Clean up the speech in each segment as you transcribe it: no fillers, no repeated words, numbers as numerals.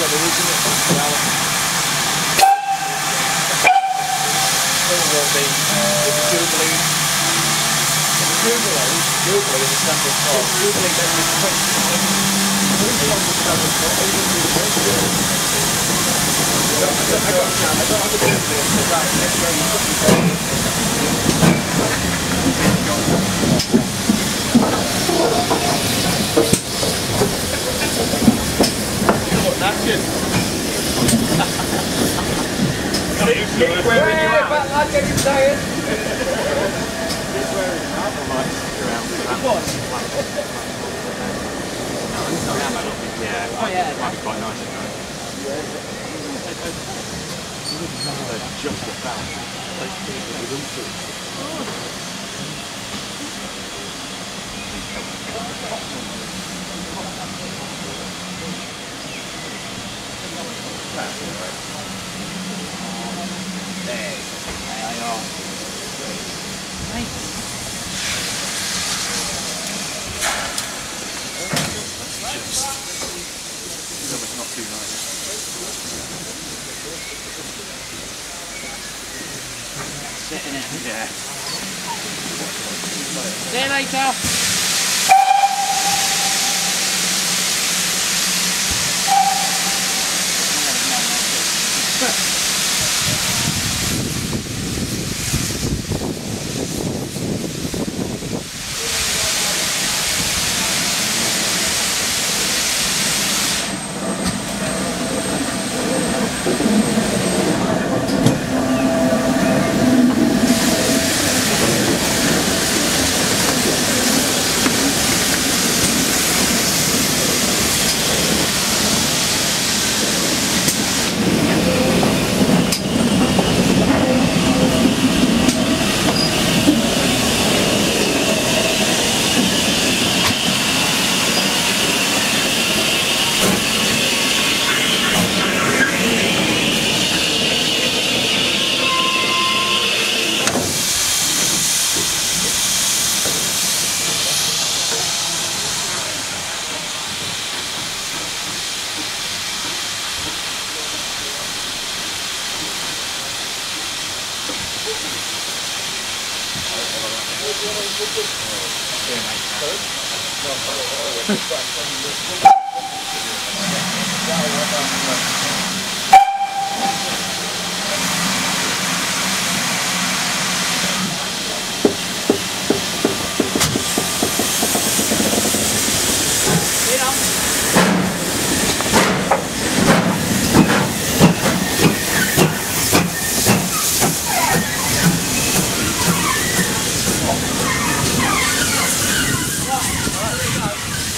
the original gala. It will be with the Jubilee. Jubilee is a standard car. Jubilee then is 20. I don't have a Jubilee until right next year. Knackered. Keep wearing your hat. Like getting tired. Keep wearing your hat. I might stick around for that. What? Yeah. Oh yeah. Might be quite nice at night. Just about. That's all right. There they are. Nice. It's not too nice. Sitting in. Yeah. See you later.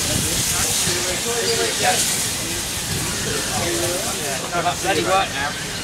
No, that's bloody work now.